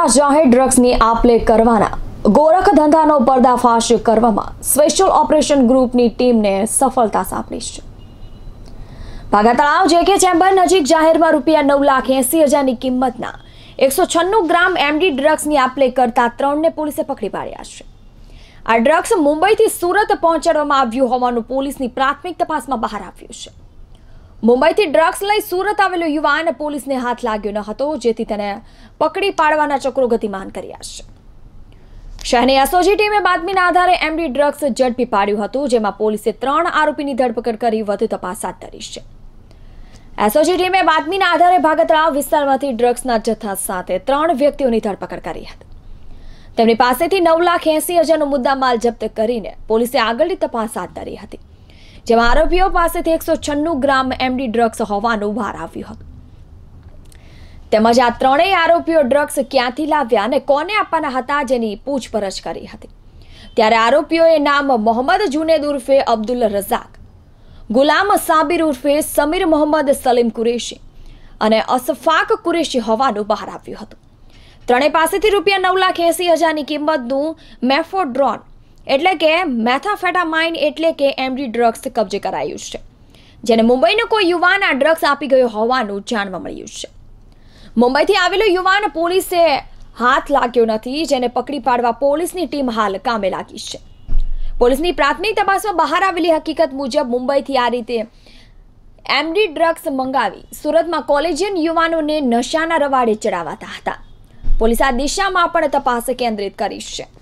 સુરતમાં જાહેર ડ્રગ્સની આપ-લે કરવાના ગોરખ ધંધાનો પર્દાફાશ કરવામાં સ્પેશિયલ ઓપરેશન ગ્રુપની ટીમને સફળતા સાંપડી છે। ભાગા તળાવ જેકે ચેમ્બર નજીક જાહેરમાં ₹9,80,000ની કિંમતના 196 ગ્રામ એમડી ડ્રગ્સની આપ-લે કરતા 3ને પોલીસે પકડી પાડ્યા છે। આ ડ્રગ્સ મુંબઈથી સુરત પહોંચાડવામાં આવ્યું હોવાનું પોલીસની પ્રાથમિક તપાસમાં બહાર આવ્યું છે। મુંબઈથી ડ્રગ્સ લઈ સુરત આવેલો યુવાન પોલીસને હાથ લાગ્યો ન હતો, જેથી તેને પકડી પાડવાના ચક્રો ગતિમાન કર્યા છે। શહેરની એસઓજી ટીમે બાતમીના આધારે એમડી ડ્રગ્સ ઝડપી પાડ્યું હતું, જેમાં પોલીસે 3 આરોપીની ધરપકડ કરી વધુ તપાસ હાથ ધરી છે। એસઓજી ટીમે બાતમીના આધારે ભાગતળાવ વિસ્તારમાંથી ડ્રગ્સના જથ્થા સાથે 3 વ્યક્તિઓની ધરપકડ કરી હતી। તેમની પાસેથી 9,80,000નો મુદ્દામાલ જપ્ત કરીને પોલીસે આગળની તપાસ હાથ ધરી હતી, જેમાં આરોપીઓ પાસેથી 196 ગ્રામ એમડી ડ્રગ્સ હોવાનું બહાર આવ્યું હતું। તેમજ આ 3 આરોપીઓ ડ્રગ્સ ક્યાંથી લાવ્યા અને કોને આપવાના હતા જેની પૂછપરછ કરી હતી। ત્યારે આરોપીઓએ નામ મોહમ્મદ જુનેદ ઉર્ફે અબ્દુલ રઝાક, ગુલામ સાબિર ઉર્ફે સમીર મોહમ્મદ સલીમ કુરેશી અને અશફાક કુરેશી હોવાનું બહાર આવ્યું હતું। 3 પાસેથી ₹9,80,000ની કિંમતનું મેફોડ્રોન એટલે કે મેથાફેટામાઇન એટલે કે એમડી ડ્રગ્સ કબજે કરાયું છે, જેને મુંબઈનો કોઈ યુવાન આ ડ્રગ્સ આપી ગયો હોવાનું જાણવા મળ્યું છે। મુંબઈથી આવેલો યુવાન પોલીસે હાથ લાગ્યો નથી, જેને પકડી પાડવા પોલીસની ટીમ હાલ કામે લાગી છે। પોલીસની પ્રાથમિક તપાસમાં બહાર આવેલી હકીકત મુજબ મુંબઈથી આ રીતે એમડી ડ્રગ્સ મંગાવી સુરતમાં કોલેજિયન યુવાનોને નશાના રવાડે ચડાવાતા હતા। પોલીસ આ દિશામાં પણ તપાસ કેન્દ્રિત કરી છે।